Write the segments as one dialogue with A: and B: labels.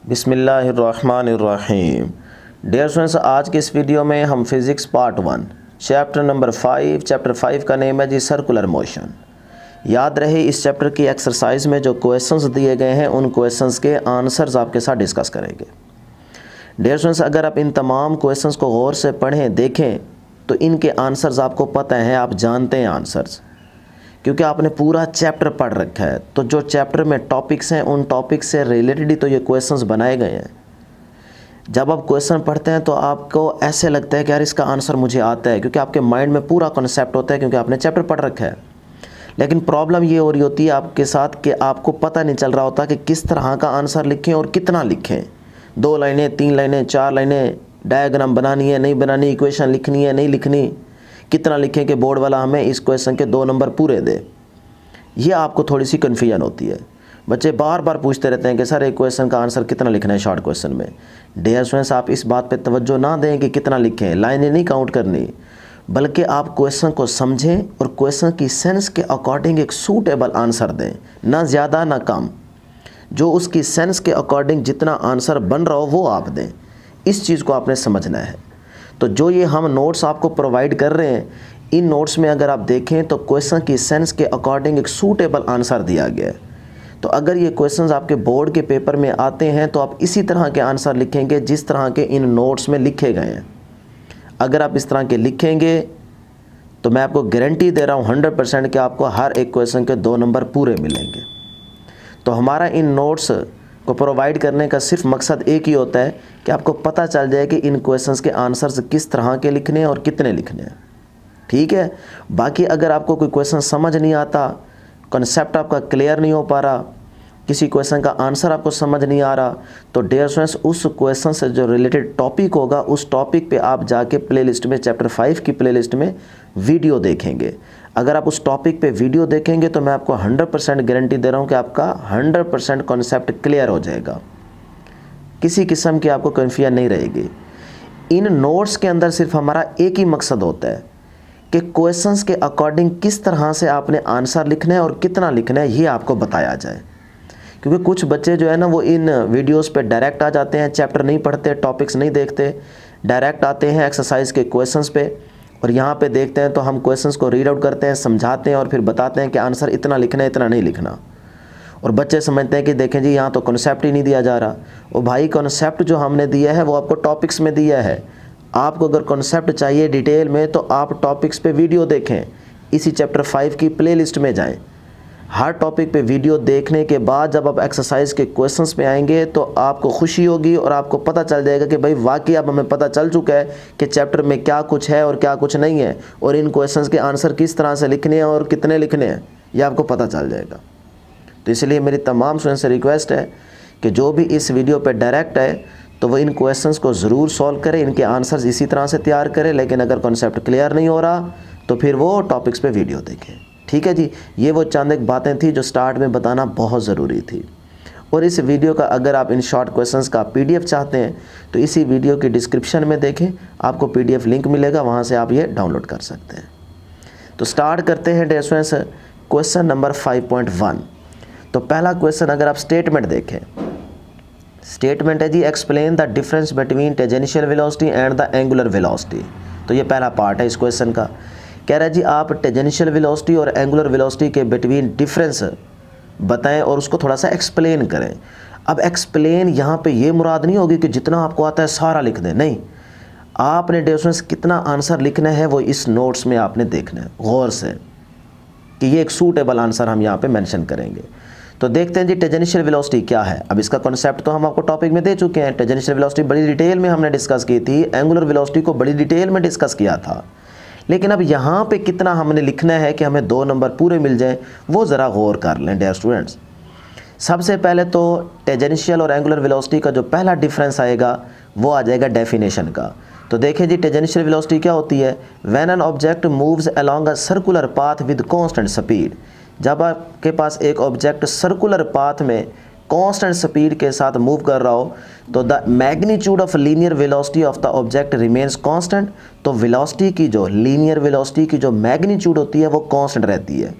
A: बिस्मिल्लाहिर्रहमानिर्रहीम। Dear students, आज के इस वीडियो में हम physics part 1 chapter number 5 chapter 5 का नेम है जी सर्कुलर मोशन। याद रहे इस चैप्टर की एक्सरसाइज में जो क्वेश्चंस दिए गए हैं उन क्वेश्चंस के आंसर्स आपके साथ डिस्कस करेंगे। डियर स्टूडेंट्स, अगर आप इन तमाम क्वेश्चंस को गौर से पढ़ें देखें तो इनके आंसर्स आपको पता हैं, आप जानते हैं आंसर्स, क्योंकि आपने पूरा चैप्टर पढ़ रखा है। तो जो चैप्टर में टॉपिक्स हैं उन टॉपिक्स से रिलेटेड ही तो ये क्वेश्चंस बनाए गए हैं। जब आप क्वेश्चन पढ़ते हैं तो आपको ऐसे लगता है कि यार इसका आंसर मुझे आता है, क्योंकि आपके माइंड में पूरा कॉन्सेप्ट होता है, क्योंकि आपने चैप्टर पढ़ रखा है। लेकिन प्रॉब्लम ये हो रही होती है आपके साथ कि आपको पता नहीं चल रहा होता कि किस तरह का आंसर लिखें और कितना लिखें। 2 लाइनें, 3 लाइनें, 4 लाइनें, डायग्राम बनानी है नहीं बनानी, इक्वेशन लिखनी है नहीं लिखनी, कितना लिखें कि बोर्ड वाला हमें इस क्वेश्चन के 2 नंबर पूरे दे। ये आपको थोड़ी सी कन्फ्यूजन होती है। बच्चे बार बार पूछते रहते हैं कि सर एक क्वेश्चन का आंसर कितना लिखना है शॉर्ट क्वेश्चन में। डियर स्टूडेंट्स, आप इस बात पे तवज्जो ना दें कि कितना लिखें, लाइनें नहीं काउंट करनी, बल्कि आप क्वेश्चन को समझें और क्वेश्चन की सेंस के अकॉर्डिंग एक सूटेबल आंसर दें, ना ज़्यादा ना कम। जो उसकी सेंस के अकॉर्डिंग जितना आंसर बन रहा हो वो आप दें। इस चीज़ को आपने समझना है। तो जो ये हम नोट्स आपको प्रोवाइड कर रहे हैं, इन नोट्स में अगर आप देखें तो क्वेश्चन की सेंस के अकॉर्डिंग एक सूटेबल आंसर दिया गया है। तो अगर ये क्वेश्चंस आपके बोर्ड के पेपर में आते हैं तो आप इसी तरह के आंसर लिखेंगे जिस तरह के इन नोट्स में लिखे गए हैं। अगर आप इस तरह के लिखेंगे तो मैं आपको गारंटी दे रहा हूँ 100% कि आपको हर एक क्वेश्चन के 2 नंबर पूरे मिलेंगे। तो हमारा इन नोट्स को प्रोवाइड करने का सिर्फ मकसद एक ही होता है कि आपको पता चल जाए कि इन क्वेश्चंस के आंसर्स किस तरह के लिखने हैं और कितने लिखने हैं। ठीक है। बाकी अगर आपको कोई क्वेश्चन समझ नहीं आता, कॉन्सेप्ट आपका क्लियर नहीं हो पा रहा, किसी क्वेश्चन का आंसर आपको समझ नहीं आ रहा, तो डियर स्टूडेंट्स उस क्वेश्चन से जो रिलेटेड टॉपिक होगा उस टॉपिक पे आप जाके प्लेलिस्ट में चैप्टर 5 की प्लेलिस्ट में वीडियो देखेंगे। अगर आप उस टॉपिक पे वीडियो देखेंगे तो मैं आपको 100% गारंटी दे रहा हूँ कि आपका 100% कॉन्सेप्ट क्लियर हो जाएगा, किसी किस्म की आपको कन्फ्यूजन नहीं रहेगी। इन नोट्स के अंदर सिर्फ हमारा एक ही मकसद होता है कि क्वेश्चंस के अकॉर्डिंग किस तरह से आपने आंसर लिखना है और कितना लिखना है ये आपको बताया जाए। क्योंकि कुछ बच्चे जो है ना वो इन वीडियोस पे डायरेक्ट आ जाते हैं, चैप्टर नहीं पढ़ते, टॉपिक्स नहीं देखते, डायरेक्ट आते हैं एक्सरसाइज के क्वेश्चंस पे और यहाँ पे देखते हैं तो हम क्वेश्चंस को रीड आउट करते हैं, समझाते हैं और फिर बताते हैं कि आंसर इतना लिखना है इतना नहीं लिखना। और बच्चे समझते हैं कि देखें जी यहाँ तो कॉन्सेप्ट ही नहीं दिया जा रहा। और भाई कॉन्सेप्ट जो हमने दिया है वो आपको टॉपिक्स में दिया है। आपको अगर कॉन्सेप्ट चाहिए डिटेल में तो आप टॉपिक्स पे वीडियो देखें, इसी चैप्टर 5 की प्लेलिस्ट में जाएं। हर टॉपिक पे वीडियो देखने के बाद जब आप एक्सरसाइज के क्वेश्चंस पे आएंगे तो आपको खुशी होगी और आपको पता चल जाएगा कि भाई वाकई अब हमें पता चल चुका है कि चैप्टर में क्या कुछ है और क्या कुछ नहीं है, और इन क्वेश्चंस के आंसर किस तरह से लिखने हैं और कितने लिखने हैं ये आपको पता चल जाएगा। तो इसलिए मेरी तमाम स्टूडेंट्स से रिक्वेस्ट है कि जो भी इस वीडियो पर डायरेक्ट है तो वो इन क्वेश्चंस को ज़रूर सॉल्व करें, इनके आंसर्स इसी तरह से तैयार करें। लेकिन अगर कॉन्सेप्ट क्लियर नहीं हो रहा तो फिर वो टॉपिक्स पे वीडियो देखें। ठीक है जी। ये वो चंद एक बातें थी जो स्टार्ट में बताना बहुत ज़रूरी थी। और इस वीडियो का अगर आप इन शॉर्ट क्वेश्चंस का PDF चाहते हैं तो इसी वीडियो की डिस्क्रिप्शन में देखें, आपको PDF लिंक मिलेगा, वहाँ से आप ये डाउनलोड कर सकते हैं। तो स्टार्ट करते हैं डियर स्टूडेंट्स क्वेश्चन नंबर 5.1। तो पहला क्वेश्चन अगर आप स्टेटमेंट देखें, स्टेटमेंट है जी explain the difference between tangential velocity and the angular velocity. तो ये पहला पार्ट है इस क्वेश्चन का। कह रहा है जी आप टेंजेंशियल वेलोसिटी और एंगुलर वेलोसिटी के बिटवीन डिफरेंस बताएं और उसको थोड़ा सा एक्सप्लेन करें। अब एक्सप्लेन यहाँ पे ये मुराद नहीं होगी कि जितना आपको आता है सारा लिख दें, नहीं। आपने डियर स्टूडेंट्स कितना आंसर लिखना है वो इस नोट्स में आपने देखना है गौर से कि ये एक सूटेबल आंसर हम यहाँ पे मेंशन करेंगे। तो देखते हैं जी टेंजेंशियल वेलोसिटी क्या है। अब इसका कॉन्सेप्ट तो हम आपको टॉपिक में दे चुके हैं। टेंजेंशियल वेलोसिटी बड़ी डिटेल में हमने डिस्कस की थी, एंगुलर वेलोसिटी को बड़ी डिटेल में डिस्कस किया था। लेकिन अब यहाँ पे कितना हमने लिखना है कि हमें 2 नंबर पूरे मिल जाएं वो ज़रा गौर कर लें डियर स्टूडेंट्स। सबसे पहले तो टेंजेंशियल और एंगुलर वेलोसिटी का जो पहला डिफरेंस आएगा वो आ जाएगा डेफिनेशन का। तो देखें जी टेंजेंशियल वेलोसिटी क्या होती है, when an object moves along a circular path with constant speed. जब आपके पास एक ऑब्जेक्ट सर्कुलर पाथ में कांस्टेंट स्पीड के साथ मूव कर रहा हो तो the magnitude of linear velocity of the object remains constant. तो वेलोसिटी की जो लीनियर वेलोसिटी की जो मैग्नीट्यूड होती है वो कांस्टेंट रहती है,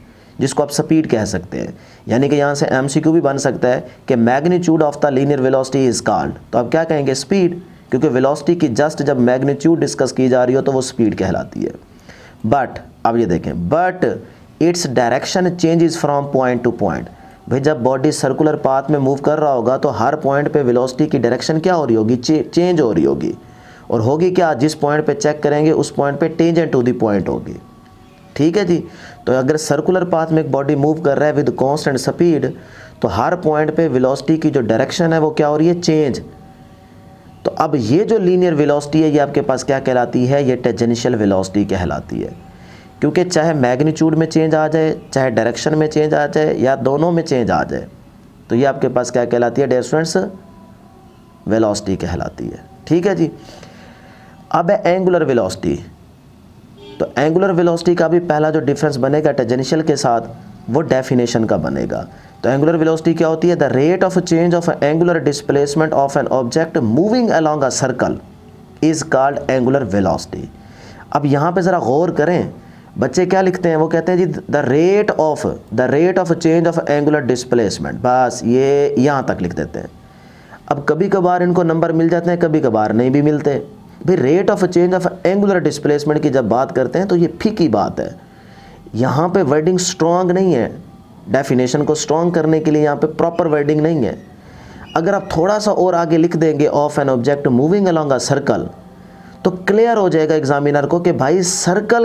A: जिसको आप स्पीड कह सकते हैं। यानी कि यहाँ से MCQ भी बन सकता है कि magnitude of the linear velocity is called, तो आप क्या कहेंगे स्पीड, क्योंकि वेलोसिटी की जस्ट जब मैग्नीट्यूड डिस्कस की जा रही हो तो वो स्पीड कहलाती है। बट अब ये देखें, but its direction changes from point to point. भाई जब बॉडी सर्कुलर पाथ में मूव कर रहा होगा तो हर पॉइंट पे वेलोसिटी की डायरेक्शन क्या हो रही होगी, चेंज हो रही होगी, और होगी क्या, जिस पॉइंट पे चेक करेंगे उस पॉइंट पे टेंजेंट टू द पॉइंट होगी। ठीक है जी। तो अगर सर्कुलर पाथ में एक बॉडी मूव कर रहा है विद कांस्टेंट स्पीड, तो हर पॉइंट पे वेलोसिटी की जो डायरेक्शन है वो क्या हो रही है, चेंज। तो अब ये जो लीनियर वेलोसिटी है ये आपके पास क्या कहलाती है, ये टेंजेंशियल वेलोसिटी कहलाती है, क्योंकि चाहे मैग्नीट्यूड में चेंज आ जाए, चाहे डायरेक्शन में चेंज आ जाए, या दोनों में चेंज आ जाए, तो ये आपके पास क्या कहलाती है डियर स्टूडेंट्स, वेलोसिटी कहलाती है। ठीक है जी। अब है एंगुलर वेलोसिटी। तो एंगुलर वेलोसिटी का भी पहला जो डिफरेंस बनेगा टेंजेंशियल के साथ, वो डेफिनेशन का बनेगा। तो एंगुलर वेलोसिटी क्या होती है, the rate of change of angular displacement of an object moving along a circle is called angular velocity. अब यहाँ पे ज़रा गौर करें, बच्चे क्या लिखते हैं, वो कहते हैं जी the rate of change of angular displacement, बस ये यहाँ तक लिख देते हैं। अब कभी कभार इनको नंबर मिल जाते हैं, कभी कभार नहीं भी मिलते। भाई rate of change of angular displacement की जब बात करते हैं तो ये फीकी बात है, यहाँ पे वर्डिंग स्ट्रॉन्ग नहीं है, डेफिनेशन को स्ट्रॉन्ग करने के लिए यहाँ पे प्रॉपर वर्डिंग नहीं है। अगर आप थोड़ा सा और आगे लिख देंगे of an object moving along a circle, तो क्लियर हो जाएगा एग्जामिनर को कि भाई सर्कल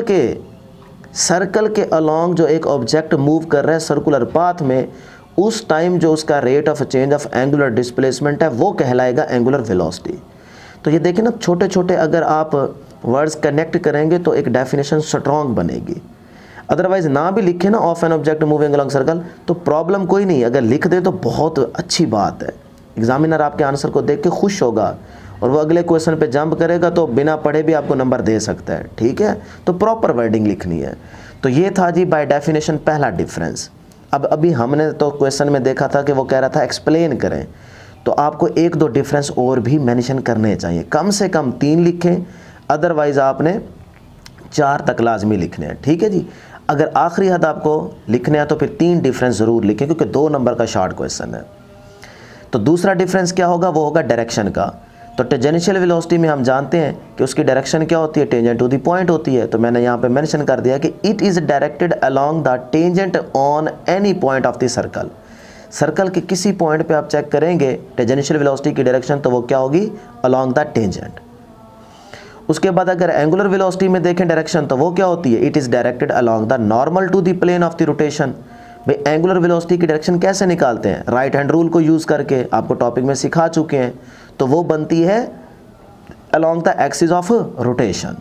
A: के अलोंग जो एक ऑब्जेक्ट मूव कर रहा है सर्कुलर पाथ में, उस टाइम जो उसका rate of change of angular displacement है वो कहलाएगा एंगुलर वेलोसिटी। तो ये देखिए ना, छोटे छोटे अगर आप वर्ड्स कनेक्ट करेंगे तो एक डेफिनेशन स्ट्रॉन्ग बनेगी। अदरवाइज ना भी लिखे ना of an object moving along circle तो प्रॉब्लम कोई नहीं, अगर लिख दे तो बहुत अच्छी बात है। एग्जामिनर आपके आंसर को देख के खुश होगा और वो अगले क्वेश्चन पे जंप करेगा तो बिना पढ़े भी आपको नंबर दे सकता है। ठीक है, तो प्रॉपर वर्डिंग लिखनी है। तो ये था जी बाय डेफिनेशन पहला डिफरेंस। अब अभी हमने तो क्वेश्चन में देखा था कि वो कह रहा था एक्सप्लेन करें, तो आपको एक दो डिफरेंस और भी मेंशन करने चाहिए, कम से कम 3 लिखें, अदरवाइज़ आपने 4 तक लाजमी लिखने हैं। ठीक है जी। अगर आखिरी हद आपको लिखने हैं तो फिर 3 डिफरेंस ज़रूर लिखें, क्योंकि 2 नंबर का शॉर्ट क्वेश्चन है। तो दूसरा डिफरेंस क्या होगा, वो होगा डायरेक्शन का। तो टेंजेंशियल वेलोसिटी में हम जानते हैं कि उसकी डायरेक्शन क्या होती है, टेंजेंट टू द पॉइंट होती है। तो मैंने यहाँ पे मेंशन कर दिया कि it is directed along the tangent on any point of the circle. Circle के किसी पॉइंट पे आप चेक करेंगे टेंजेंशियल वेलोसिटी की डायरेक्शन, तो वो क्या होगी, अलोंग द टेंजेंट। उसके बाद अगर एंगुलर वेलोसिटी में देखें डायरेक्शन, तो वो क्या होती है, it is directed along the normal to the plane of the rotation. भाई एंगुलर वेलोसिटी की डायरेक्शन कैसे निकालते हैं, राइट हैंड रूल को यूज़ करके, आपको टॉपिक में सिखा चुके हैं। तो वो बनती है along the axis of rotation.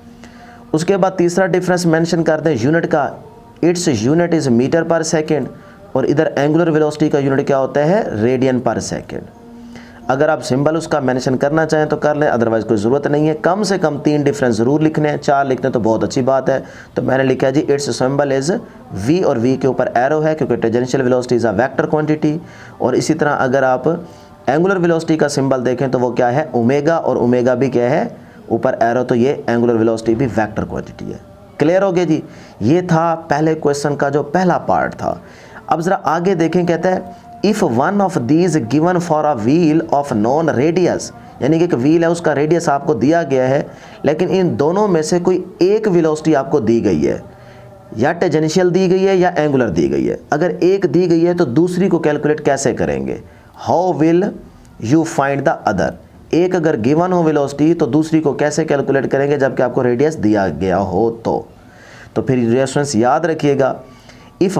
A: उसके बाद तीसरा डिफरेंस मेंशन करते हैं यूनिट का, its unit is metre per second, और इधर एंगुलर वेलोसिटी का यूनिट क्या होता है, रेडियन पर सेकेंड। अगर आप सिंबल उसका मेंशन करना चाहें तो कर लें, अदरवाइज़ कोई ज़रूरत नहीं है। कम से कम 3 डिफरेंस ज़रूर लिखने हैं, 4 लिखने तो बहुत अच्छी बात है। तो मैंने लिखा जी इट्स सिंबल इज़ v, और v के ऊपर एरो है क्योंकि tangential velocity is a vector quantity. और इसी तरह अगर आप एंगुलर वेलोसिटी का सिंबल देखें तो वो क्या है, ओमेगा, और ओमेगा भी क्या है, ऊपर एरो, तो ये एंगुलर वेलोसिटी भी वेक्टर क्वांटिटी है। क्लियर हो गया जी। ये था पहले क्वेश्चन का जो पहला पार्ट था। अब ज़रा आगे देखें, कहता है if one of these given for a wheel of known radius, यानी कि एक व्हील है उसका रेडियस आपको दिया गया है, लेकिन इन दोनों में से कोई एक वेलोसिटी आपको दी गई है, या टेंजेंशियल दी गई है या एंगुलर दी गई है। अगर एक दी गई है तो दूसरी को कैलकुलेट कैसे करेंगे, how will you find the other. एक अगर गिवन हो वेलोसिटी तो दूसरी को कैसे कैलकुलेट करेंगे जबकि आपको रेडियस दिया गया हो। तो फिर रेफरेंस याद रखिएगा, if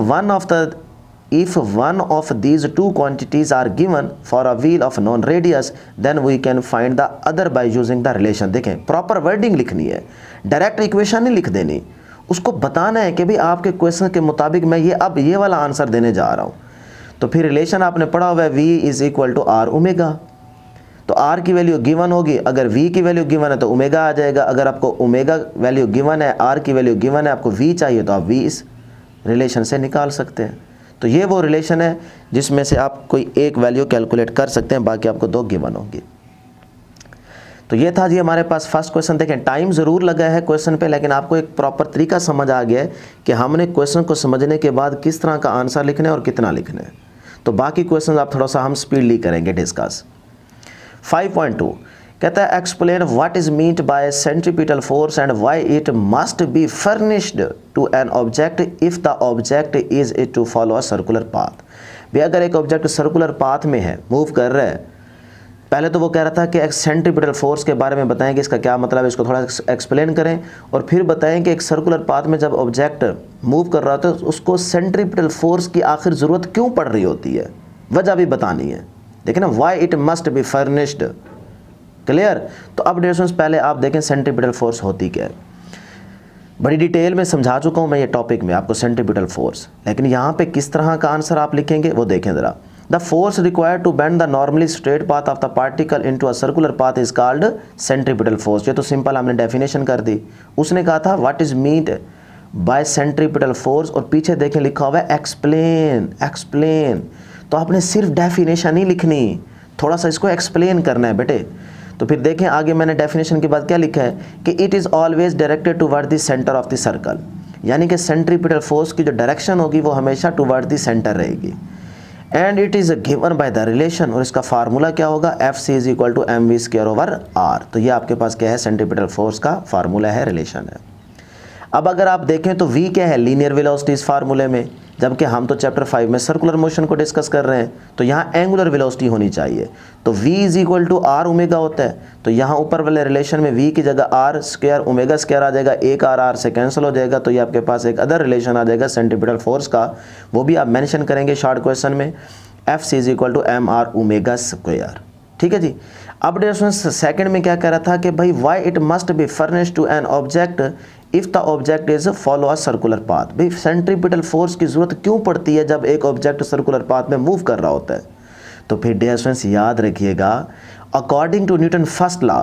A: one of these two quantities are given for a wheel of known radius, then we can find the other by using the relation। देखें प्रॉपर वर्डिंग लिखनी है, डायरेक्ट इक्वेशन नहीं लिख देनी, उसको बताना है कि भाई आपके क्वेश्चन के मुताबिक मैं ये वाला आंसर देने जा रहा हूँ। तो फिर रिलेशन आपने पढ़ा हुआ है v is equal to r omega. तो r की वैल्यू गिवन होगी, अगर v की वैल्यू गिवन है तो ओमेगा आ जाएगा। अगर आपको ओमेगा वैल्यू गिवन है, r की वैल्यू गिवन है, आपको v चाहिए तो आप v इस रिलेशन से निकाल सकते हैं। तो ये वो रिलेशन है जिसमें से आप कोई एक वैल्यू कैलकुलेट कर सकते हैं, बाकी आपको 2 गिवन होंगी। तो ये था जी हमारे पास फर्स्ट क्वेश्चन। देखें टाइम ज़रूर लगा है क्वेश्चन पे, लेकिन आपको एक प्रॉपर तरीका समझ आ गया है कि हमने क्वेश्चन को समझने के बाद किस तरह का आंसर लिखना है और कितना लिखना है। तो बाकी क्वेश्चन आप थोड़ा सा हम स्पीडली करेंगे डिस्कस। 5.2 कहता है explain what is meant by centripetal force and why it must be furnished to an object if the object is it to follow a circular path. भी अगर एक ऑब्जेक्ट सर्कुलर पाथ में है, move कर रहा है, पहले तो वो कह रहा था कि एक सेंट्रीपिटल फोर्स के बारे में बताएं कि इसका क्या मतलब है, इसको थोड़ा एक्सप्लेन करें, और फिर बताएं कि एक सर्कुलर पाथ में जब ऑब्जेक्ट मूव कर रहा होता है तो उसको सेंट्रीपिटल फोर्स की आखिर ज़रूरत क्यों पड़ रही होती है, वजह भी बतानी है। देखिए ना, why it must be furnished. Clear. तो अब डियर स्टूडेंट्स पहले आप देखें सेंट्रीपिटल फोर्स होती क्या है। बड़ी डिटेल में समझा चुका हूँ मैं ये टॉपिक में आपको सेंट्रीपिटल फोर्स, लेकिन यहाँ पे किस तरह का आंसर आप लिखेंगे वो देखें ज़रा। The force required to bend the normally straight path of the particle into a circular path is called centripetal force. ये तो सिंपल हमने डेफिनेशन कर दी। उसने कहा था what is meant by centripetal force, और पीछे देखें लिखा हुआ है एक्सप्लेन। एक्सप्लेन तो आपने सिर्फ डेफिनेशन ही लिखनी, थोड़ा सा इसको एक्सप्लेन करना है बेटे। तो फिर देखें आगे मैंने डेफिनेशन के बाद क्या लिखा है कि it is always directed toward the centre of the circle, यानी कि सेंट्रीपिटल फोर्स की जो डायरेक्शन होगी वो हमेशा टुवर्ड द सेंटर रहेगी। And it is given by the relation, और इसका फार्मूला क्या होगा, F C is equal to m v square over r. तो ये आपके पास क्या है, सेंट्रीपिटल फोर्स का फार्मूला है, रिलेशन है। अब अगर आप देखें तो v क्या है, लीनियर वेलोसिटी इस फार्मूले में, जबकि हम तो चैप्टर 5 में सर्कुलर मोशन को डिस्कस कर रहे हैं, तो यहाँ एंगुलर वेलोसिटी होनी चाहिए। तो v is equal to r omega होता है, तो यहाँ ऊपर वाले रिलेशन में v की जगह आर स्क्वायर ओमेगा स्क्वायर आ जाएगा, एक आर से कैंसिल हो जाएगा, तो ये आपके पास एक अदर रिलेशन आ जाएगा सेंट्रीपिटल फोर्स का, वो भी आप मेंशन करेंगे शॉर्ट क्वेश्चन में, F C is equal to m r omega square. ठीक है जी। अब डियर स्टूडेंट्स सेकंड में क्या कह रहा था कि भाई why it must be furnished to an object if the object is follow a circular path. भाई सेंट्रीपिटल फोर्स की जरूरत क्यों पड़ती है जब एक ऑब्जेक्ट सर्कुलर पाथ में मूव कर रहा होता है। तो फिर डियर स्टूडेंट्स याद रखिएगा, according to Newton first law,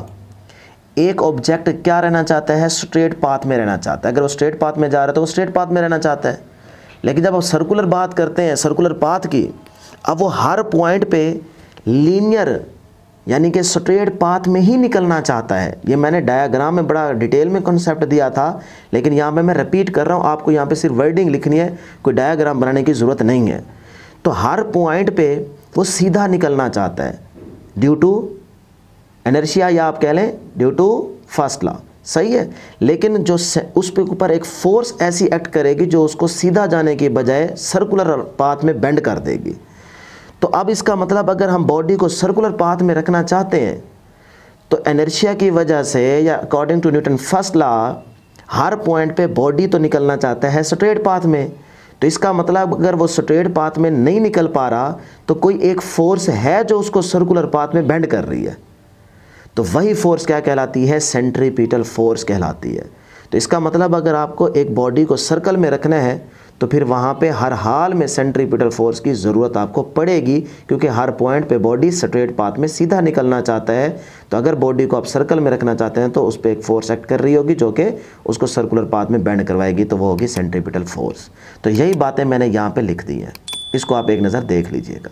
A: एक ऑब्जेक्ट क्या रहना चाहता है, स्ट्रेट पाथ में रहना चाहता है। अगर वो स्ट्रेट पाथ में जा रहा है तो वो स्ट्रेट पाथ में रहना चाहता है, लेकिन जब आप सर्कुलर बात करते हैं सर्कुलर पाथ की, अब वो हर पॉइंट पे लीनियर यानी कि स्ट्रेट पाथ में ही निकलना चाहता है। ये मैंने डायग्राम में बड़ा डिटेल में कॉन्सेप्ट दिया था, लेकिन यहाँ पे मैं रिपीट कर रहा हूँ, आपको यहाँ पे सिर्फ वर्डिंग लिखनी है, कोई डायग्राम बनाने की ज़रूरत नहीं है। तो हर पॉइंट पे वो सीधा निकलना चाहता है ड्यू टू इनर्शिया, या आप कह लें ड्यू टू फर्स्ट लॉ, सही है। लेकिन जो उस पे ऊपर एक फोर्स ऐसी एक्ट करेगी जो उसको सीधा जाने के बजाय सर्कुलर पाथ में बेंड कर देगी। तो अब इसका मतलब अगर हम बॉडी को सर्कुलर पाथ में रखना चाहते हैं तो इनर्शिया की वजह से, या according to Newton first law, हर पॉइंट पे बॉडी तो निकलना चाहता है स्ट्रेट पाथ में। तो इसका मतलब अगर वो स्ट्रेट पाथ में नहीं निकल पा रहा तो कोई एक फोर्स है जो उसको सर्कुलर पाथ में बेंड कर रही है। तो वही फोर्स क्या कहलाती है, सेंट्रीपिटल फोर्स कहलाती है। तो इसका मतलब अगर आपको एक बॉडी को सर्कल में रखना है तो फिर वहाँ पे हर हाल में सेंट्रीपिटल फोर्स की ज़रूरत आपको पड़ेगी, क्योंकि हर पॉइंट पे बॉडी स्ट्रेट पाथ में सीधा निकलना चाहता है। तो अगर बॉडी को आप सर्कल में रखना चाहते हैं तो उस पर एक फोर्स एक्ट कर रही होगी जो कि उसको सर्कुलर पाथ में बेंड करवाएगी, तो वो होगी सेंट्रीपिटल फोर्स। तो यही बातें मैंने यहाँ पर लिख दी हैं, इसको आप एक नज़र देख लीजिएगा।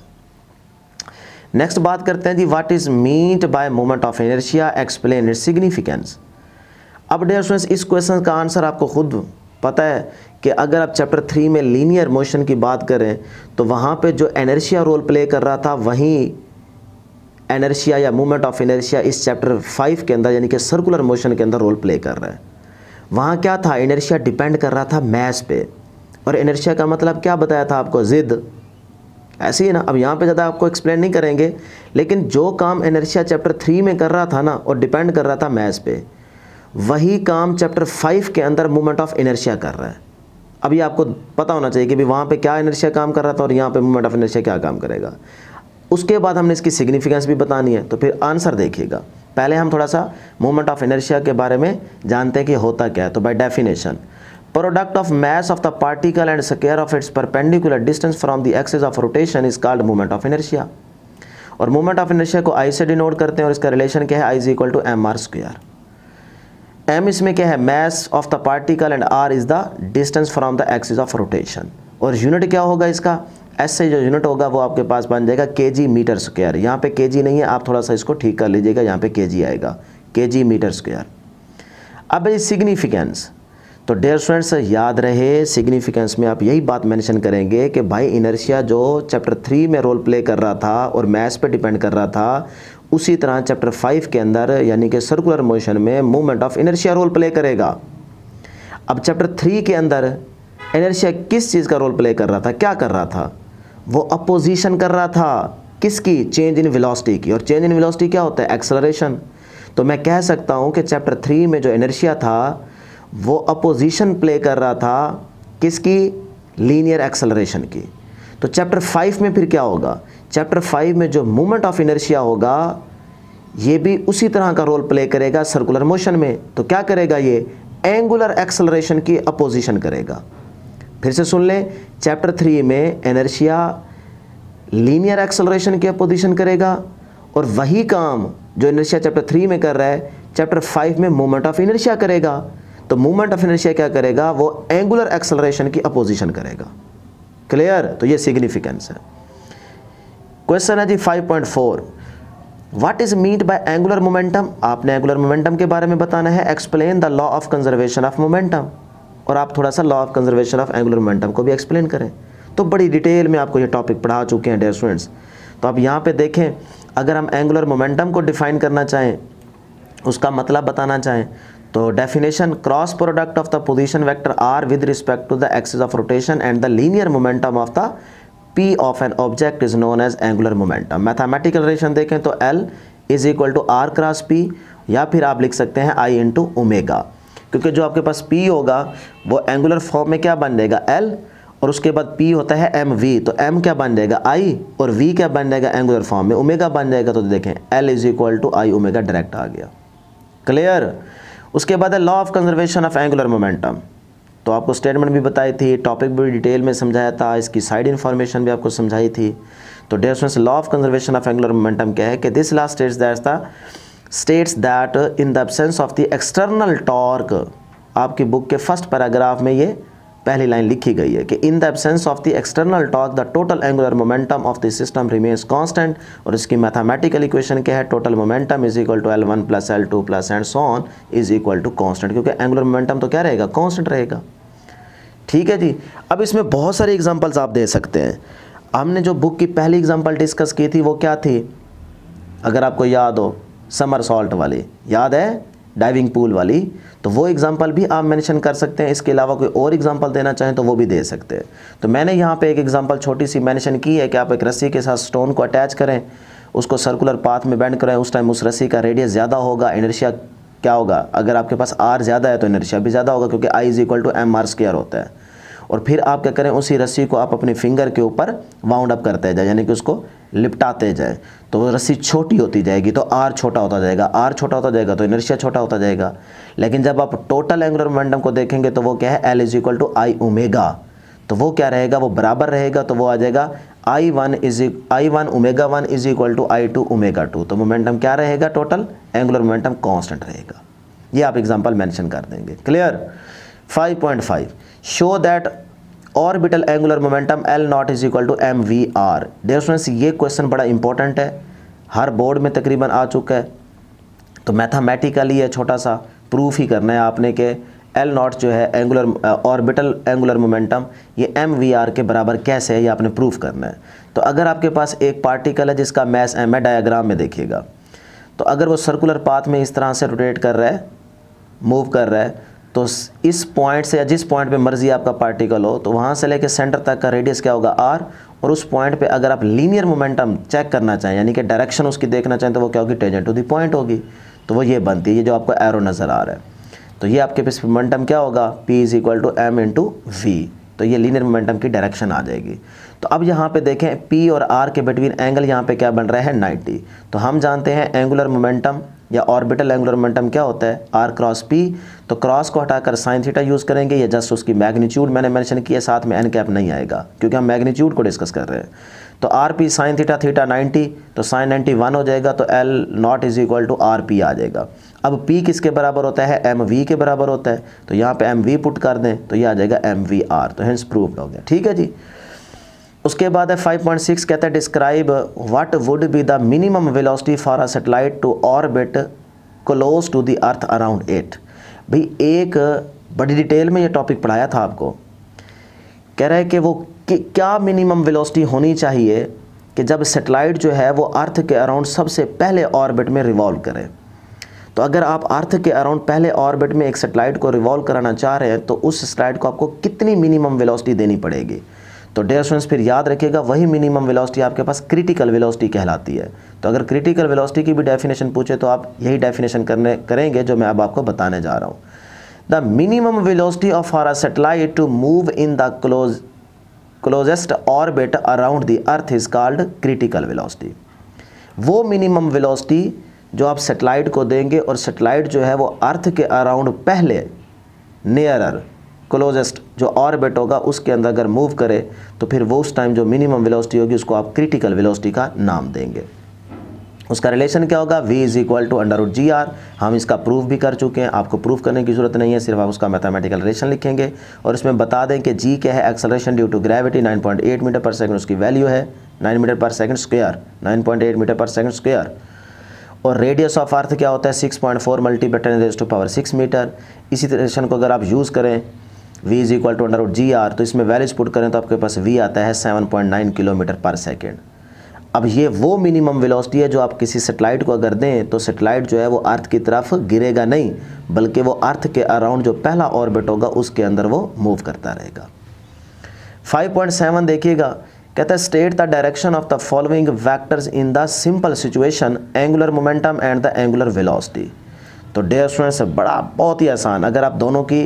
A: नेक्स्ट बात करते हैं जी, what is meant by moment of inertia, explain its significance. अब डियर स्टूडेंट्स इस क्वेश्चन का आंसर आपको खुद पता है कि अगर आप चैप्टर 3 में लीनियर मोशन की बात करें तो वहाँ पे जो इनर्शिया रोल प्ले कर रहा था, वहीं इनर्शिया या मूवमेंट ऑफ इनर्शिया इस चैप्टर 5 के अंदर यानी कि सर्कुलर मोशन के अंदर रोल प्ले कर रहा है। वहाँ क्या था, इनर्शिया डिपेंड कर रहा था मैस पे, और इनर्शिया का मतलब क्या बताया था आपको, जिद, ऐसे ही ना। अब यहाँ पे ज़्यादा आपको एक्सप्लेन नहीं करेंगे, लेकिन जो काम इनर्शिया चैप्टर 3 में कर रहा था ना और डिपेंड कर रहा था मैस पे, वही काम चैप्टर 5 के अंदर मूवमेंट ऑफ इनर्शिया कर रहा है। अभी आपको पता होना चाहिए कि भी वहाँ पे क्या इनर्शिया काम कर रहा था और यहाँ पे मूवमेंट ऑफ इनर्शिया क्या काम करेगा। उसके बाद हमने इसकी सिग्निफिकेंस भी बतानी है, तो फिर आंसर देखिएगा। पहले हम थोड़ा सा मूवमेंट ऑफ इनर्शिया के बारे में जानते हैं कि होता क्या है। तो by definition, product of mass of the particle and square of its perpendicular distance from the axis of rotation is called movement of inertia. और मूवमेंट ऑफ इनर्शिया को आई से डिनोट करते हैं, और इसका रिलेशन क्या है, I is equal to m r square. M इसमें क्या है, mass of the particle, and r is the distance from the axis of rotation. और यूनिट क्या होगा इसका, एस से जो यूनिट होगा वो आपके पास बन जाएगा केजी मीटर स्क्वायर। यहाँ पे केजी नहीं है, आप थोड़ा सा इसको ठीक कर लीजिएगा, यहाँ पे केजी आएगा, kg मीटर स्क्वायर। अब ये सिग्निफिकेंस, तो डियर स्टूडेंट्स याद रहे सिग्निफिकेंस में आप यही बात मेंशन करेंगे कि भाई इनर्शिया जो चैप्टर 3 में रोल प्ले कर रहा था और मैथ्स पे डिपेंड कर रहा था, उसी तरह चैप्टर 5 के अंदर यानी कि सर्कुलर मोशन में movement of inertia role play करेगा। अब चैप्टर 3 के अंदर इनर्शिया किस चीज़ का रोल प्ले कर रहा था, क्या कर रहा था? वो अपोजिशन कर रहा था किसकी? चेंज इन वेलोसिटी की। और चेंज इन वेलोसिटी क्या होता है? एक्सेलरेशन। तो मैं कह सकता हूँ कि चैप्टर 3 में जो इनर्शिया था वो अपोजिशन प्ले कर रहा था किसकी? लीनियर एक्सेलरेशन की। तो चैप्टर 5 में फिर क्या होगा? चैप्टर 5 में जो मूवमेंट ऑफ इनर्शिया होगा ये भी उसी तरह का रोल प्ले करेगा सर्कुलर मोशन में। तो क्या करेगा? ये एंगुलर एक्सेलरेशन की अपोजिशन करेगा। फिर से सुन लें, चैप्टर 3 में इनर्शिया लीनियर एक्सेलरेशन की अपोजिशन करेगा और वही काम जो इनर्शिया चैप्टर 3 में कर रहा है चैप्टर 5 में मूवमेंट ऑफ इनर्शिया करेगा। तो मूवमेंट ऑफ इनर्शिया क्या करेगा? वो एंगुलर एक्सेलरेशन की अपोजिशन करेगा। क्लियर? तो ये सिग्निफिकेंस है। क्वेश्चन है जी 5.4, what is meant by angular momentum? आपने एंगुलर मोमेंटम के बारे में बताना है। Explain the law of conservation of momentum, और आप थोड़ा सा law of conservation of angular momentum को भी एक्सप्लेन करें। तो बड़ी डिटेल में आपको ये टॉपिक पढ़ा चुके हैं डियर स्टूडेंट्स। तो अब यहाँ पे देखें, अगर हम एंगुलर मोमेंटम को डिफाइन करना चाहें, उसका मतलब बताना चाहें, तो definition cross product of the position vector r with respect to the axis of rotation and the linear momentum of the p of an object is known as angular momentum. Mathematical relation देखें तो L is equal to r cross p, या फिर आप लिख सकते हैं आई into omega, क्योंकि जो आपके पास पी होगा वो एंगुलर फॉर्म में क्या बन जाएगा? एल, और उसके बाद पी होता है एम वी, तो एम क्या बन जाएगा? आई, और वी क्या बन जाएगा? एंगुलर फॉर्म में ओमेगा बन जाएगा। तो देखें L is equal to I omega direct आ गया। क्लियर? उसके बाद है law of conservation of angular momentum. तो आपको स्टेटमेंट भी बताई थी, टॉपिक भी डिटेल में समझाया था, इसकी साइड इन्फॉर्मेशन भी आपको समझाई थी। तो dear students law of conservation of angular momentum क्या है कि this law states that in the absence of the external torque, आपकी बुक के फर्स्ट पैराग्राफ में ये पहली लाइन लिखी गई है कि in the absence of the external torque the total angular momentum of the system remains constant. और इसकी मैथमेटिकल इक्वेशन क्या है? Total momentum is equal to L1 plus L2 plus and so on is equal to constant, क्योंकि angular momentum तो क्या रहेगा? Constant रहेगा। ठीक है जी। अब इसमें बहुत सारे एग्जांपल्स आप दे सकते हैं। हमने जो बुक की पहली एग्जांपल डिस्कस की थी वो क्या थी? अगर आपको याद हो, समरसॉल्ट वाली, याद है? डाइविंग पूल वाली। तो वो एग्जांपल भी आप मेंशन कर सकते हैं। इसके अलावा कोई और एग्जांपल देना चाहें तो वो भी दे सकते हैं। तो मैंने यहाँ पे एक एग्जांपल छोटी सी मेंशन की है कि आप एक रस्सी के साथ स्टोन को अटैच करें, उसको सर्कुलर पाथ में बेंड करें, उस टाइम उस रस्सी का रेडियस ज़्यादा होगा, इनर्शिया क्या होगा? अगर आपके पास आर ज़्यादा है तो इनर्शिया भी ज़्यादा होगा, क्योंकि I is equal to m r square होता है। और फिर आप क्या करें? उसी रस्सी को आप अपनी फिंगर के ऊपर वाउंड अप करते जाए, यानी कि उसको लिपटाते जाए, तो वो रस्सी छोटी होती जाएगी, तो आर छोटा होता जाएगा, आर छोटा होता जाएगा तो इनर्शिया छोटा होता जाएगा। लेकिन जब आप टोटल एंगुलर मोमेंटम को देखेंगे तो वो क्या है? L is equal to I omega. तो वो क्या रहेगा? वो बराबर रहेगा। तो वो आ जाएगा I1 omega 1 is equal to I2 omega 2। तो मोमेंटम क्या रहेगा? टोटल एंगुलर मोमेंटम कांस्टेंट रहेगा। ये आप एग्जांपल मेंशन कर देंगे। Clear? 5.5 show that orbital angular momentum L naught is equal to m v r. Dear students ये क्वेश्चन बड़ा इंपॉर्टेंट है, हर बोर्ड में तकरीबन आ चुका है। तो मैथमेटिकली है, छोटा सा प्रूफ ही करना है आपने कि L नॉट जो है एंगुलर ऑर्बिटल एंगुलर मोमेंटम ये एम वी आर के बराबर कैसे है, ये आपने प्रूफ करना है। तो अगर आपके पास एक पार्टिकल है जिसका मैस m है, डायग्राम में देखिएगा, तो अगर वो सर्कुलर पाथ में इस तरह से रोटेट कर रहा है, मूव कर रहा है, तो इस पॉइंट से या जिस पॉइंट पे मर्जी आपका पार्टिकल हो, तो वहाँ से लेकर सेंटर तक का रेडियस क्या होगा? r। और उस पॉइंट पे अगर आप लीनियर मोमेंटम चेक करना चाहें, यानी कि डायरेक्शन उसकी देखना चाहें, तो वो क्या होगी? टेंजेंट टू द पॉइंट होगी। तो वो ये बनती है, ये जो आपको एरो नज़र आ रहा है। तो ये आपके पास मोमेंटम क्या होगा? P is equal to m into v. तो ये लीनियर मोमेंटम की डायरेक्शन आ जाएगी। तो अब यहाँ पे देखें P और R के बिटवीन एंगल यहाँ पे क्या बन रहा है? 90। तो हम जानते हैं एंगुलर मोमेंटम या ऑर्बिटल एंगुलर मोमेंटम क्या होता है? R cross P। तो क्रॉस को हटाकर साइन थीटा यूज़ करेंगे, या जस्ट उसकी मैग्नीट्यूड मैंने मेंशन किया, साथ में n कैप नहीं आएगा क्योंकि हम मैग्नीट्यूड को डिस्कस कर रहे हैं। तो r p sine theta, theta 90, तो साइन 90 1 हो जाएगा, तो L naught is equal to r p आ जाएगा। अब P किसके बराबर होता है? एम वी के बराबर होता है। तो यहाँ पे एम वी पुट कर दें तो ये आ जाएगा एम वी आर। तो हेंस प्रूव्ड हो गया। ठीक है जी। उसके बाद है 5.6 कहता है describe what would be the minimum velocity for a satellite to orbit close to the earth around it. भाई एक बड़ी डिटेल में ये टॉपिक पढ़ाया था आपको, कह रहा है कि वो क्या मिनिमम वेलोसिटी होनी चाहिए कि जब सैटेलाइट जो है वो अर्थ के अराउंड सबसे पहले ऑर्बिट में रिवॉल्व करे। तो अगर आप अर्थ के अराउंड पहले ऑर्बिट में एक सैटेलाइट को रिवॉल्व कराना चाह रहे हैं तो उस सैटेलाइट को आपको कितनी मिनिमम वेलोसिटी देनी पड़ेगी। तो डियर स्टूडेंट्स फिर याद रखिएगा, वही मिनिमम वेलोसिटी आपके पास क्रिटिकल वेलोसिटी कहलाती है। तो अगर क्रिटिकल वेलोसिटी की भी डेफिनेशन पूछे तो आप यही डेफिनेशन करेंगे जो मैं अब आपको बताने जा रहा हूँ। The minimum velocity of are satellite to move in the closest orbit around the earth is called critical velocity. वो मिनिमम वेलोसिटी जो आप सैटेलाइट को देंगे और सैटेलाइट जो है वो अर्थ के अराउंड पहले नियरर क्लोजेस्ट जो ऑर्बिट होगा उसके अंदर अगर मूव करे तो फिर वो उस टाइम जो मिनिमम वेलोसिटी होगी उसको आप क्रिटिकल वेलोसिटी का नाम देंगे। उसका रिलेशन क्या होगा, v is equal to √gr। हम इसका प्रूफ भी कर चुके हैं, आपको प्रूफ करने की ज़रूरत नहीं है, सिर्फ आप उसका मैथमेटिकल रिलेशन लिखेंगे और इसमें बता दें कि g क्या है, acceleration due to gravity 9.8 metre per second उसकी वैल्यू है, 9 metre per second square, 9.8 metre per second square. और रेडियस ऑफ अर्थ क्या होता है 6.4 × 10⁻⁶ मीटर। इसी रिलेशन को अगर आप यूज़ करें v is equal to √gr तो इसमें वैल्यूज पुट करें तो आपके पास v आता है 7.9 किलोमीटर पर सेकेंड। अब ये वो मिनिमम वेलोसिटी है जो आप किसी सैटेलाइट को अगर दें तो सैटेलाइट जो है वो अर्थ की तरफ गिरेगा नहीं, बल्कि वो अर्थ के अराउंड जो पहला ऑर्बिट होगा उसके अंदर वो मूव करता रहेगा। 5.7 देखिएगा, कहता है state the direction of the following vectors in the simple situation angular momentum and the angular velocity. तो डियर स्टूडेंट्स बहुत ही आसान, अगर आप दोनों की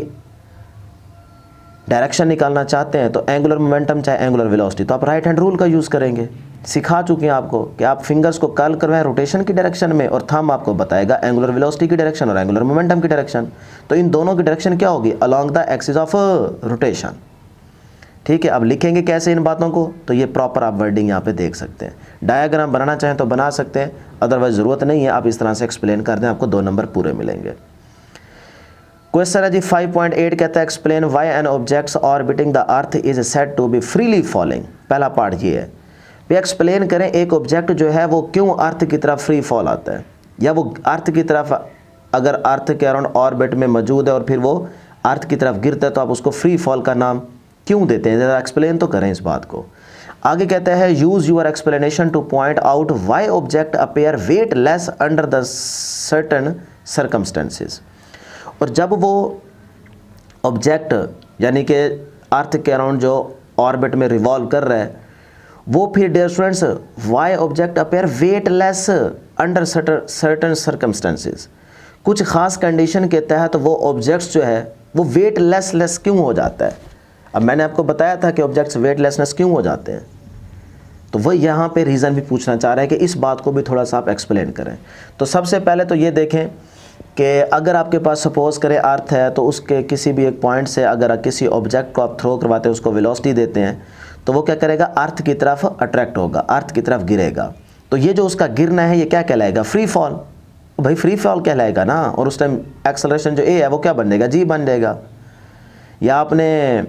A: डायरेक्शन निकालना चाहते हैं तो एंगुलर मोमेंटम चाहे एंगुलर वेलोसिटी, तो आप राइट हैंड रूल का यूज़ करेंगे। सिखा चुके हैं आपको कि आप फिंगर्स को कर्ल करवाएं रोटेशन की डायरेक्शन में और थंब आपको बताएगा एंगुलर वेलोसिटी की डायरेक्शन और एंगुलर मोमेंटम की डायरेक्शन। तो इन दोनों की डायरेक्शन क्या होगी, along the axis of rotation. ठीक है, अब लिखेंगे कैसे इन बातों को, तो ये प्रॉपर आप वर्डिंग यहाँ पे देख सकते हैं। डायग्राम बनाना चाहें तो बना सकते हैं, अदरवाइज ज़रूरत नहीं है, आप इस तरह से एक्सप्लेन कर दें, आपको 2 नंबर पूरे मिलेंगे। क्वेश्चन है जी 5.8 कहता है explain why an objects orbiting the earth is said to be freely falling. पहला पार्ट ये है, भी एक्सप्लेन करें एक ऑब्जेक्ट जो है वो क्यों अर्थ की तरफ फ्री फॉल आता है, या वो अर्थ की तरफ अगर अर्थ के अराउंड ऑर्बिट में मौजूद है और फिर वो अर्थ की तरफ गिरता है तो आप उसको फ्री फॉल का नाम क्यों देते हैं, ज़रा एक्सप्लेन तो करें इस बात को। आगे कहता है use your explanation to point out why object appear weightless under the certain circumstances. और जब वो ऑब्जेक्ट यानी कि अर्थ के अराउंड जो ऑर्बिट में रिवॉल्व कर रहा है वो फिर dear students why object appear weightless under certain circumstances, कुछ ख़ास कंडीशन के तहत वो ऑब्जेक्ट्स जो है वो वेटलेस क्यों हो जाता है। अब मैंने आपको बताया था कि ऑब्जेक्ट्स वेटलेसनेस क्यों हो जाते हैं, तो वह यहाँ पे रीज़न भी पूछना चाह रहे हैं कि इस बात को भी थोड़ा सा आप एक्सप्लेन करें। तो सबसे पहले तो ये देखें कि अगर आपके पास सपोज़ करें अर्थ है तो उसके किसी भी एक पॉइंट से अगर किसी ऑब्जेक्ट को आप थ्रो करवाते हैं, उसको वेलोसिटी देते हैं, तो वो क्या करेगा, अर्थ की तरफ अट्रैक्ट होगा, अर्थ की तरफ गिरेगा। तो ये जो उसका गिरना है ये क्या कहलाएगा, फ्री फॉल। भाई फ्री फॉल कहलाएगा ना, और उस टाइम एक्सेलरेशन जो ए है वो क्या बन जाएगा, जी बन जाएगा। या आपने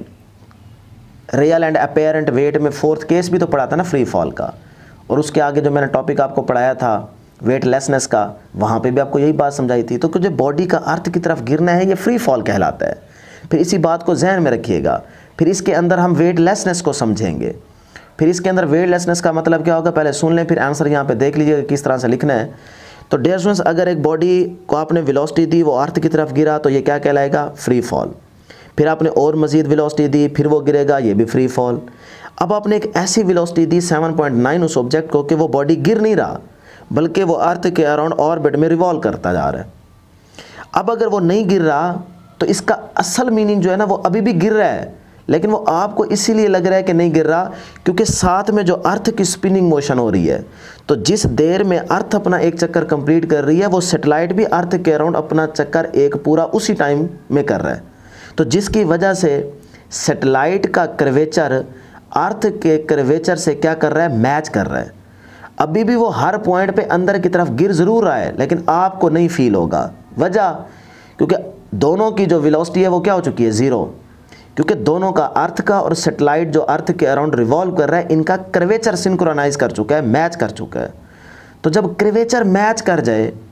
A: रियल एंड अपेरेंट वेट में 4th केस भी तो पढ़ा था ना फ्री फॉल का, और उसके आगे जो मैंने टॉपिक आपको पढ़ाया था वेटलेसनेस का, वहाँ पे भी आपको यही बात समझाई थी। तो जो बॉडी का अर्थ की तरफ गिरना है ये फ्री फॉल कहलाता है। फिर इसी बात को जहन में रखिएगा। फिर इसके अंदर हम वेटलेसनेस को समझेंगे। फिर इसके अंदर वेटलेसनेस का मतलब क्या होगा, पहले सुन लें फिर आंसर यहाँ पे देख लीजिएगा किस तरह से लिखना है। तो डियर स्टूडेंट्स अगर एक बॉडी को आपने वेलोसिटी दी, वो अर्थ की तरफ गिरा, तो ये क्या कहलाएगा, फ्री फॉल। फिर आपने और मज़ीद वेलोसिटी दी, फिर वो गिरेगा, ये भी फ्री फॉल। अब आपने एक ऐसी वेलोसिटी दी 7.9 उस ऑब्जेक्ट को कि वो बॉडी गिर नहीं रहा, बल्कि वो अर्थ के अराउंड ऑर्बिट में रिवॉल्व करता जा रहा है। अब अगर वो नहीं गिर रहा तो इसका असल मीनिंग जो है ना वो अभी भी गिर रहा है, लेकिन वो आपको इसीलिए लग रहा है कि नहीं गिर रहा क्योंकि साथ में जो अर्थ की स्पिनिंग मोशन हो रही है। तो जिस देर में अर्थ अपना एक चक्कर कंप्लीट कर रही है, वो सैटेलाइट भी अर्थ के अराउंड अपना चक्कर एक पूरा उसी टाइम में कर रहा है। तो जिसकी वजह से सैटेलाइट का कर्वेचर अर्थ के कर्वेचर से क्या कर रहा है, मैच कर रहा है। अभी भी वो हर पॉइंट पे अंदर की तरफ गिर ज़रूर रहा है, लेकिन आपको नहीं फील होगा। वजह क्योंकि दोनों की जो वेलोसिटी है वो क्या हो चुकी है, 0। क्योंकि दोनों का अर्थ का और सैटेलाइट जो अर्थ के अराउंड रिवॉल्व कर रहा है, इनका कर्वेचर सिंक्रोनाइज कर चुका है, मैच कर चुका है। तो जब कर्वेचर मैच कर जाए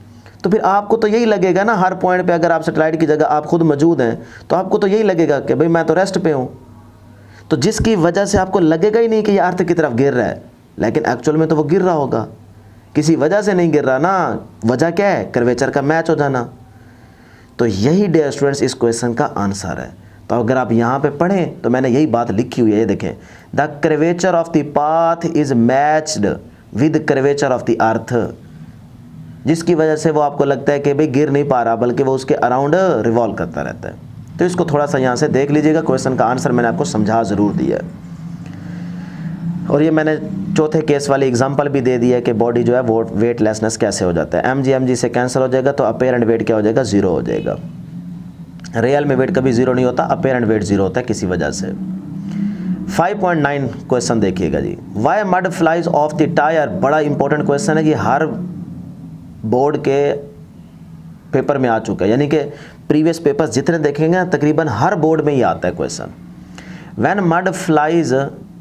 A: तो फिर आपको तो यही लगेगा ना, हर पॉइंट पे अगर आप सैटेलाइट की जगह आप खुद मौजूद हैं तो आपको तो यही लगेगा कि भाई मैं तो रेस्ट पे हूँ। तो जिसकी वजह से आपको लगेगा ही नहीं कि ये अर्थ की तरफ गिर रहा है, लेकिन एक्चुअल में तो वो गिर रहा होगा, किसी वजह से नहीं गिर रहा ना। वजह क्या है? कर्वेचर का मैच हो जाना। तो यही डियर स्टूडेंट्स इस क्वेश्चन का आंसर है। तो अगर आप यहाँ पे पढ़ें तो मैंने यही बात लिखी हुई है, ये देखें, the curvature of the path is matched with curvature of the earth, जिसकी वजह से वो आपको लगता है कि भाई गिर नहीं पा रहा, बल्कि वो उसके अराउंड रिवॉल्व करता रहता है। तो इसको थोड़ा सा यहाँ से देख लीजिएगा, क्वेश्चन का आंसर मैंने आपको समझा ज़रूर दिया है। और ये मैंने चौथे केस वाली एग्जांपल भी दे दी है कि बॉडी जो है वो वेटलेसनेस कैसे हो जाता है। mg से कैंसिल हो जाएगा तो अपेरेंट वेट क्या हो जाएगा? 0 हो जाएगा। रियल में वेट कभी 0 नहीं होता, अपेरेंट वेट 0 होता है किसी वजह से। 5.9 क्वेश्चन देखिएगा जी, why mud flies off the tyre. बड़ा इंपॉर्टेंट क्वेश्चन है कि हर बोर्ड के पेपर में आ चुका है, यानी कि प्रीवियस पेपर्स जितने देखेंगे ना तकरीबन हर बोर्ड में ही आता है question. When mud flies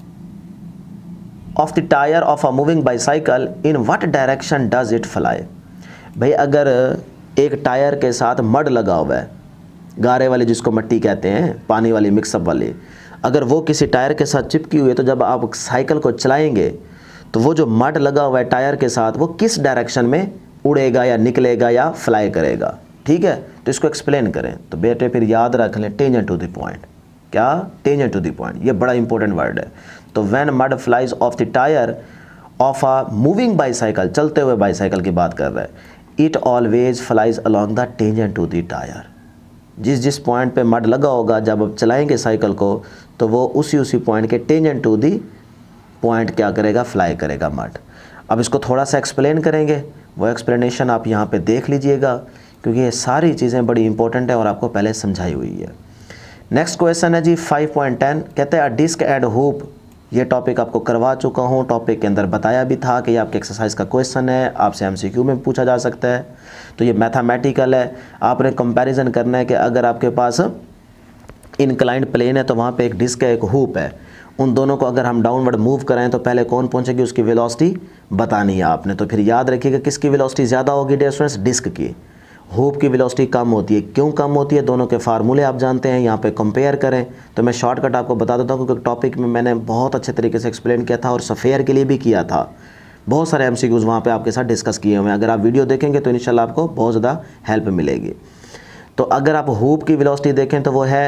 A: off the tyre of a moving bicycle in what direction does it fly. भाई अगर एक टायर के साथ मड लगा हुआ है, गारे वाली जिसको मिट्टी कहते हैं, पानी वाली मिक्सअप वाली, अगर वो किसी टायर के साथ चिपकी हुई है तो जब आप साइकिल को चलाएंगे तो वो जो मड लगा हुआ है टायर के साथ वो किस डायरेक्शन में उड़ेगा या निकलेगा या फ्लाई करेगा। ठीक है, तो इसको एक्सप्लेन करें। तो बेटे फिर याद रख लें टेंजेंट टू द पॉइंट। क्या? टेंजेंट टू द पॉइंट, ये बड़ा इंपॉर्टेंट वर्ड है। तो when mud flies off the tyre of a moving bicycle, चलते हुए बाईसाइकिल की बात कर रहा है, it always flies along the tangent to the tyre. जिस जिस पॉइंट पे मड लगा होगा जब आप चलाएंगे साइकिल को तो वो उसी पॉइंट के टेंजेंट टू दी पॉइंट क्या करेगा? फ्लाई करेगा मड। अब इसको थोड़ा सा एक्सप्लेन करेंगे, वो एक्सप्लेनेशन आप यहाँ पे देख लीजिएगा क्योंकि ये सारी चीज़ें बड़ी इंपॉर्टेंट है और आपको पहले समझाई हुई है। नेक्स्ट क्वेश्चन है जी 5.10, कहते हैं अ डिस्क एंड हुप। ये टॉपिक आपको करवा चुका हूँ, टॉपिक के अंदर बताया भी था कि ये आपके एक्सरसाइज का क्वेश्चन है, आपसे MCQ में पूछा जा सकता है। तो ये मैथमेटिकल है, आपने कंपैरिजन करना है कि अगर आपके पास इनक्लाइंड प्लेन है तो वहाँ पे एक डिस्क है, एक हुप है, उन दोनों को अगर हम डाउनवर्ड मूव कराएं तो पहले कौन पहुँचेगी उसकी वेलोसिटी बतानी है आपने। तो फिर याद रखिएगा किसकी वेलोसिटी ज़्यादा होगी डियर स्टूडेंट्स? डिस्क की। हुप की वेलोसिटी कम होती है। क्यों कम होती है? दोनों के फार्मूले आप जानते हैं, यहाँ पे कंपेयर करें। तो मैं शॉर्टकट आपको बता देता हूँ क्योंकि टॉपिक में मैंने बहुत अच्छे तरीके से एक्सप्लेन किया था और सफ़ेयर के लिए भी किया था। बहुत सारे MCQs वहाँ पे आपके साथ डिस्कस किए हुए हैं, अगर आप वीडियो देखेंगे तो इंशाल्लाह आपको बहुत ज़्यादा हेल्प मिलेगी। तो अगर आप हुप की वेलोसिटी देखें तो वो है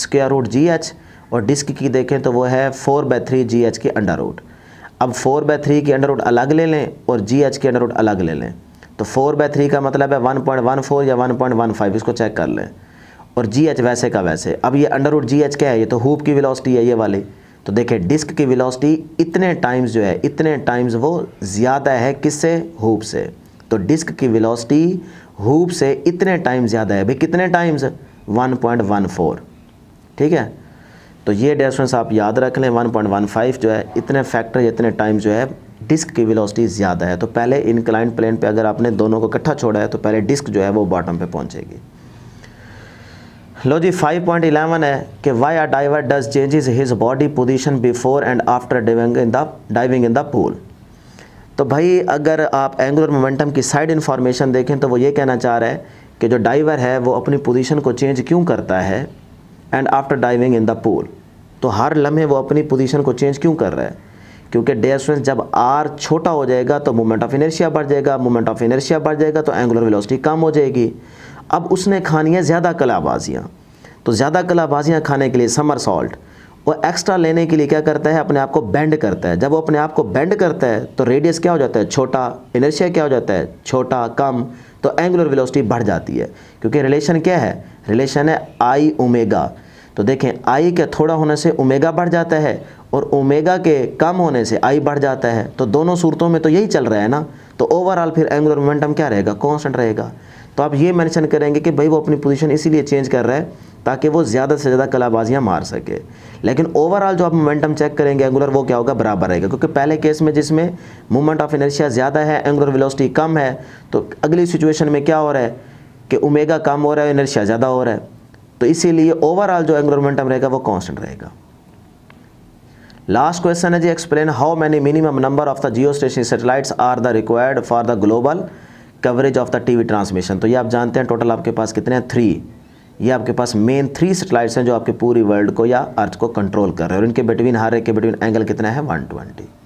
A: √GH और डिस्क की देखें तो वो है 4/3 GH की अंडर रूट। अब 4/3 की अंडर रूट अलग ले लें और GH की अंडर रूट अलग ले लें, तो 4/3 का मतलब है 1.14 या 1.15, इसको चेक कर लें, और GH वैसे का वैसे। अब ये अंडर रूट GH क्या है? ये तो हुप की वेलोसिटी है ये वाली। तो देखिए डिस्क की वेलोसिटी इतने टाइम्स जो है, इतने टाइम्स वो ज़्यादा है किससे? हुप से। तो डिस्क की वेलोसिटी हुप से इतने टाइम्स ज़्यादा है। भाई कितने टाइम्स? 1.14। ठीक है, तो ये डिस्टेंस आप याद रख लें, 1.15 जो है, इतने फैक्टर इतने टाइम्स जो है डिस्क की वेलोसिटी ज़्यादा है। तो पहले इनक्लाइंड प्लेन पे अगर आपने दोनों को इकट्ठा छोड़ा है तो पहले डिस्क जो है वो बॉटम पे पहुंचेगी। लो जी 5.11 है कि why a diver does changes his body position before and after diving in the pool. तो भाई अगर आप एंगुलर मोमेंटम की साइड इन्फॉर्मेशन देखें तो वो ये कहना चाह रहा है कि जो डाइवर है वो अपनी पोजीशन को चेंज क्यों करता है and after diving in the pool. तो हर लम्हे वो अपनी पोजीशन को चेंज क्यों कर रहा है? क्योंकि डियर स्टूडेंट्स जब r छोटा हो जाएगा तो मोमेंट ऑफ इनर्शिया बढ़ जाएगा, मोमेंट ऑफ इनर्शिया बढ़ जाएगा तो एंगुलर वेलोसिटी कम हो जाएगी। अब उसने खानी है ज़्यादा कलाबाजियाँ, तो ज़्यादा कलाबाजियाँ खाने के लिए समरसॉल्ट वो एक्स्ट्रा लेने के लिए क्या करता है? अपने आप को बेंड करता है। जब वो अपने आप को बेंड करता है तो रेडियस क्या हो जाता है? छोटा। इनर्शिया क्या हो जाता है? छोटा, कम। तो एंगुलर वेलोसिटी बढ़ जाती है क्योंकि रिलेशन क्या है? रिलेशन है I ओमेगा। तो देखें I के थोड़ा होने से ओमेगा बढ़ जाता है और ओमेगा के कम होने से I बढ़ जाता है। तो दोनों सूरतों में तो यही चल रहा है ना। तो ओवरऑल फिर एंगुलर मोमेंटम क्या रहेगा? कांस्टेंट रहेगा। तो आप ये मेंशन करेंगे कि भाई वो अपनी पोजीशन इसीलिए चेंज कर रहा है ताकि वो ज़्यादा से ज़्यादा कलाबाजियाँ मार सके। लेकिन ओवरऑल जो आप मोमेंटम चेक करेंगे एंगुलर, वो क्या होगा? बराबर रहेगा। क्योंकि पहले केस में जिसमें मोमेंट ऑफ इनर्शिया ज़्यादा है, एंगुलर वेलोसिटी कम है, तो अगली सिचुएशन में क्या हो रहा है कि ओमेगा कम हो रहा है, इनर्शिया ज़्यादा हो रहा है। तो इसीलिए ओवरऑल जो एंगुलर मोमेंटम रहेगा वो कांस्टेंट रहेगा। लास्ट क्वेश्चन है जी explain how many minimum number of the geostationary satellites are the required for the global coverage of the TV transmission. तो ये आप जानते हैं टोटल आपके पास कितने हैं, 3। ये आपके पास मेन 3 सैटेलाइट्स हैं जो आपके पूरी वर्ल्ड को या अर्थ को कंट्रोल कर रहे हैं, और इनके बिटवीन हर एक के बिटवीन एंगल कितना है, 120।